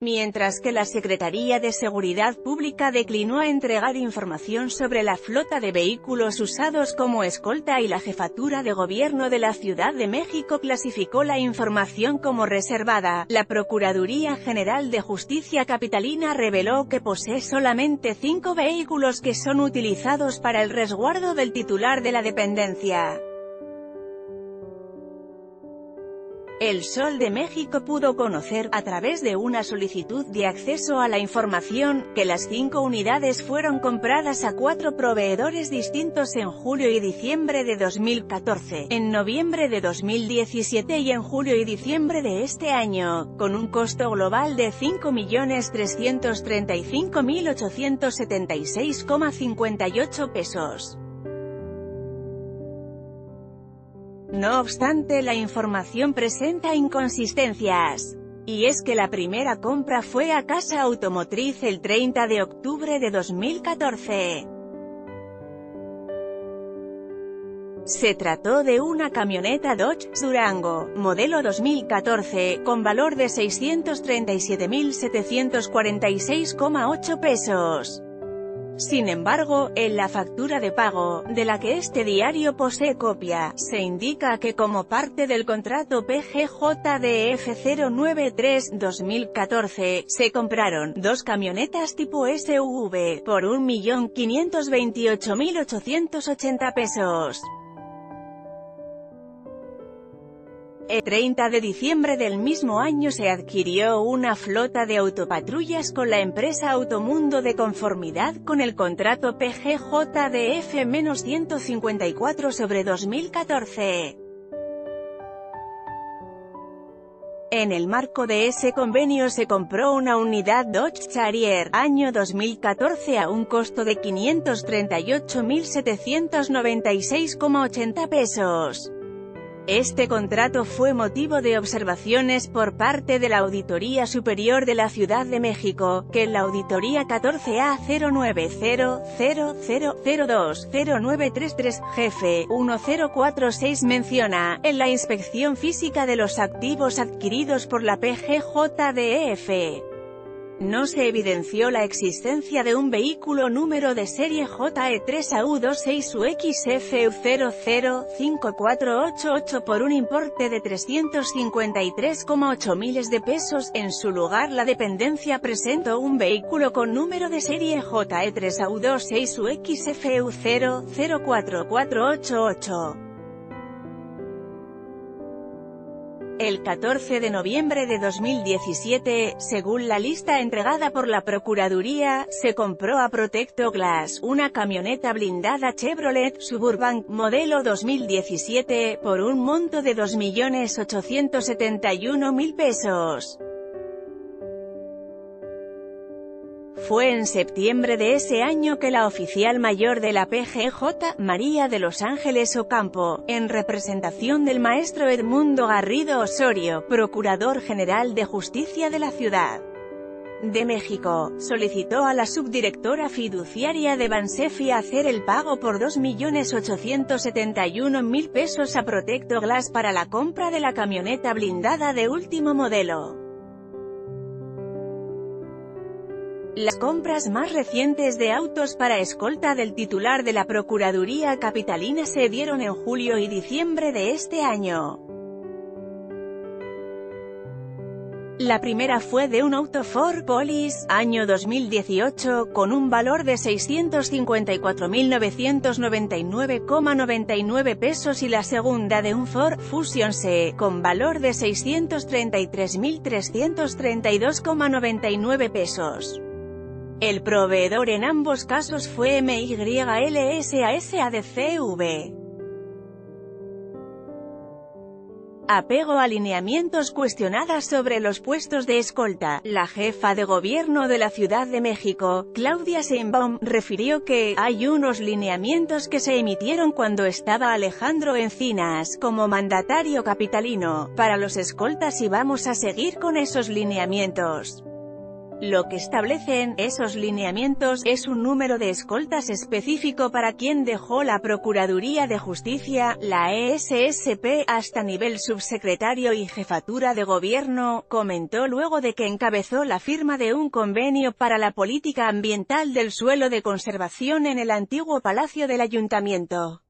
Mientras que la Secretaría de Seguridad Pública declinó a entregar información sobre la flota de vehículos usados como escolta y la Jefatura de Gobierno de la Ciudad de México clasificó la información como reservada, la Procuraduría General de Justicia Capitalina reveló que posee solamente 5 vehículos que son utilizados para el resguardo del titular de la dependencia. El Sol de México pudo conocer, a través de una solicitud de acceso a la información, que las 5 unidades fueron compradas a 4 proveedores distintos en julio y diciembre de 2014, en noviembre de 2017 y en julio y diciembre de este año, con un costo global de 5.335.876,58 pesos. No obstante, la información presenta inconsistencias. Y es que la primera compra fue a Casa Automotriz el 30 de octubre de 2014. Se trató de una camioneta Dodge Durango, modelo 2014, con valor de 637.746,8 pesos. Sin embargo, en la factura de pago, de la que este diario posee copia, se indica que como parte del contrato PGJDF 093-2014, se compraron 2 camionetas tipo SUV, por 1.528.880 pesos. El 30 de diciembre del mismo año se adquirió una flota de autopatrullas con la empresa Automundo de conformidad con el contrato PGJDF-154/2014. En el marco de ese convenio se compró una unidad Dodge Charger, año 2014 a un costo de 538.796,80 pesos. Este contrato fue motivo de observaciones por parte de la Auditoría Superior de la Ciudad de México, que en la Auditoría 14A090000020933 jefe 1046 menciona, en la inspección física de los activos adquiridos por la PGJDF. No se evidenció la existencia de un vehículo número de serie JE3AU26UXFU005488 por un importe de 353,8 miles de pesos. En su lugar, la dependencia presentó un vehículo con número de serie JE3AU26UXFU004488. El 14 de noviembre de 2017, según la lista entregada por la Procuraduría, se compró a Protecto Glass, una camioneta blindada Chevrolet Suburban, modelo 2017, por un monto de 2.871.000 pesos. Fue en septiembre de ese año que la oficial mayor de la PGJ, María de los Ángeles Ocampo, en representación del maestro Edmundo Garrido Osorio, Procurador General de Justicia de la Ciudad de México, solicitó a la subdirectora fiduciaria de Bansefi hacer el pago por 2.871.000 pesos a Protecto Glass para la compra de la camioneta blindada de último modelo. Las compras más recientes de autos para escolta del titular de la Procuraduría Capitalina se dieron en julio y diciembre de este año. La primera fue de un auto Ford Police, año 2018, con un valor de 654.999,99 pesos y la segunda de un Ford Fusion C, con valor de 633.332,99 pesos. El proveedor en ambos casos fue MYLSASADCV. Apego a lineamientos cuestionadas sobre los puestos de escolta. La jefa de gobierno de la Ciudad de México, Claudia Sheinbaum, refirió que hay unos lineamientos que se emitieron cuando estaba Alejandro Encinas como mandatario capitalino para los escoltas y vamos a seguir con esos lineamientos. Lo que establecen esos lineamientos es un número de escoltas específico para quien dejó la Procuraduría de Justicia, la ESSP, hasta nivel subsecretario y jefatura de gobierno, comentó luego de que encabezó la firma de un convenio para la política ambiental del suelo de conservación en el antiguo Palacio del Ayuntamiento.